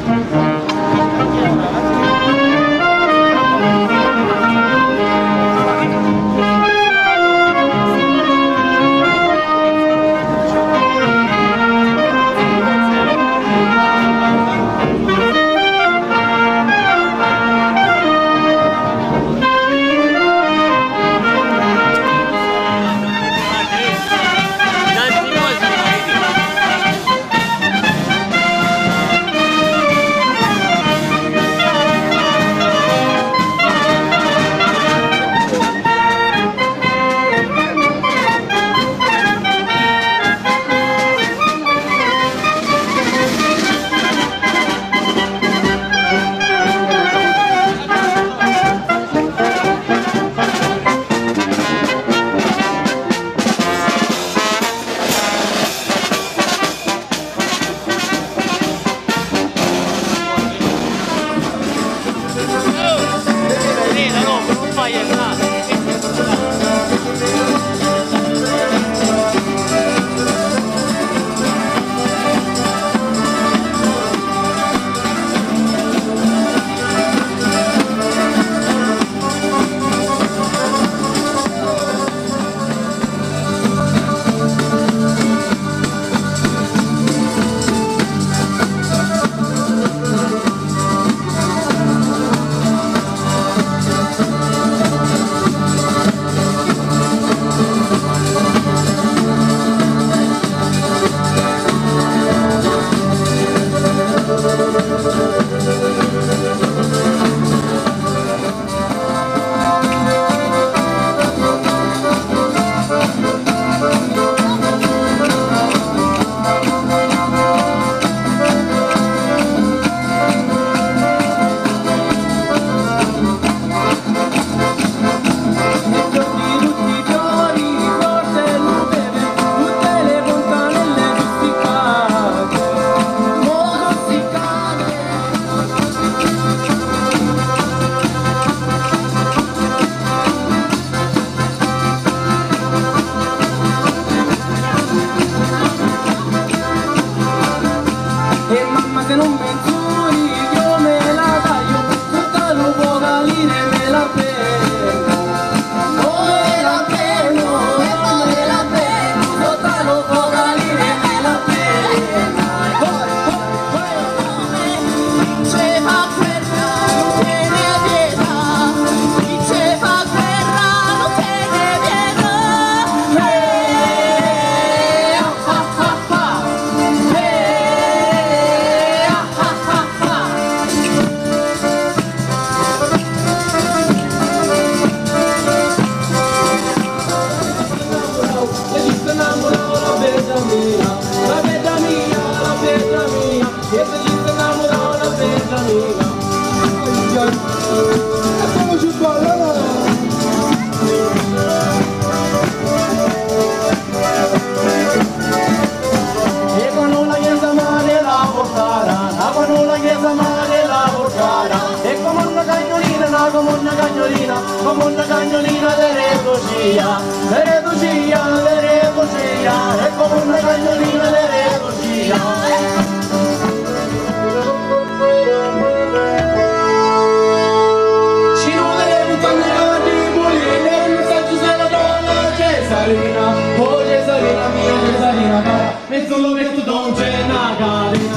Come una cagnolina d'eredosia, l'eredosia, l'eredosia, è come una cagnolina d'eredosia. Ci nuoveremo quando i mulini, il messaggio se la donna Cesarina, oh Cesarina mia, Cesarina cara, mezzo lo vedo non c'è una carina.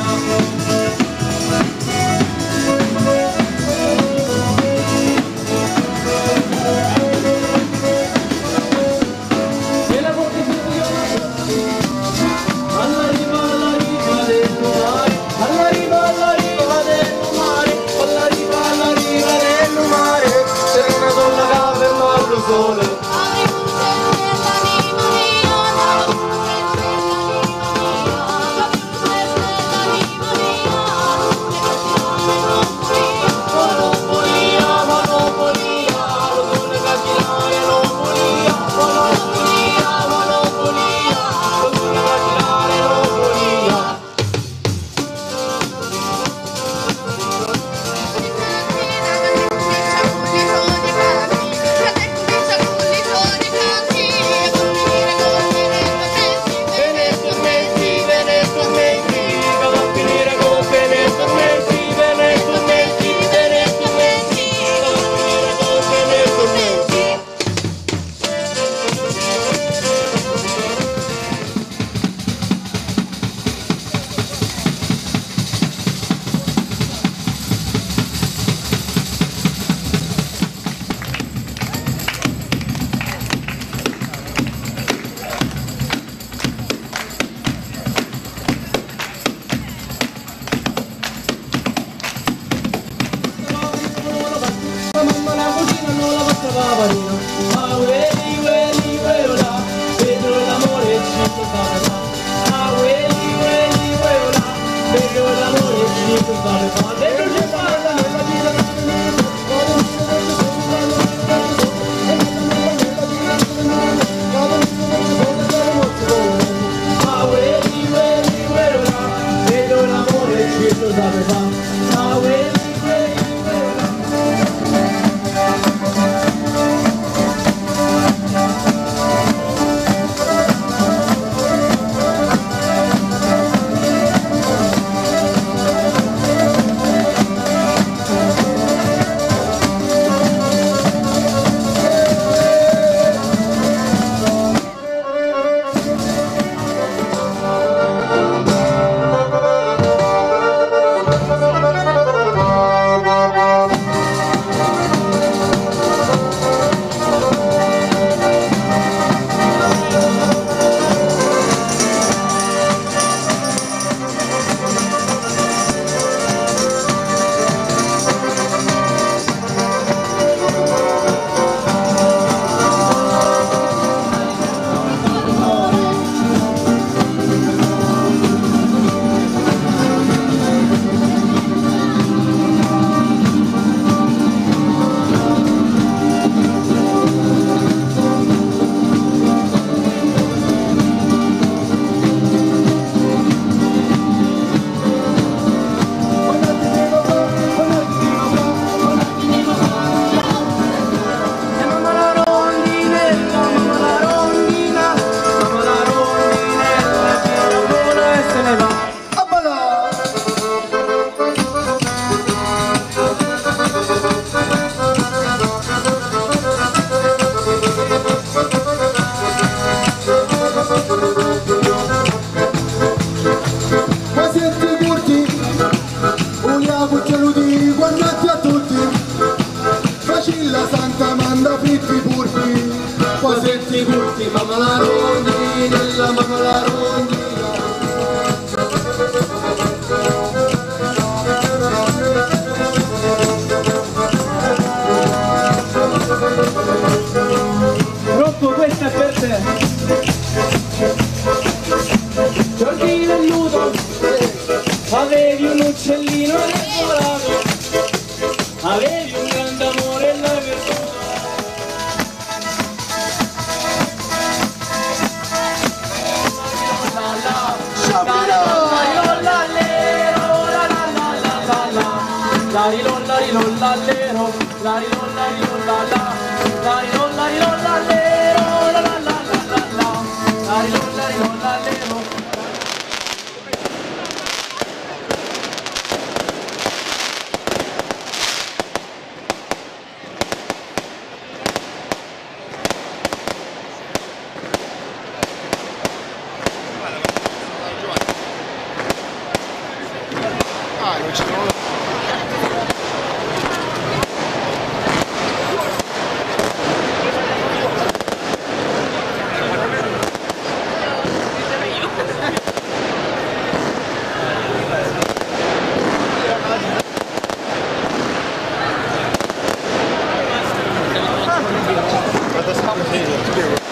passa paparino. Ah, ueli, ueli, ueola, vedo l'amore e ci scusate fa. Ah, ueli, ueli, ueola, vedo l'amore e ci scusate fa. Dentro ci parla nella vita. Quasetti curti, mamma la rondinella, mamma la rondina. Rocco, questa è per te. Giorgi velluto, avevi un uccellino innamorato, avevi un grande amore e l'hai perduto. La rilolla rilollalero, la rilolla rilollala, la rilolla rilollalero, la la la la la la, la rilolla rilollalero. Ah, non ci sono. Dat is grappig.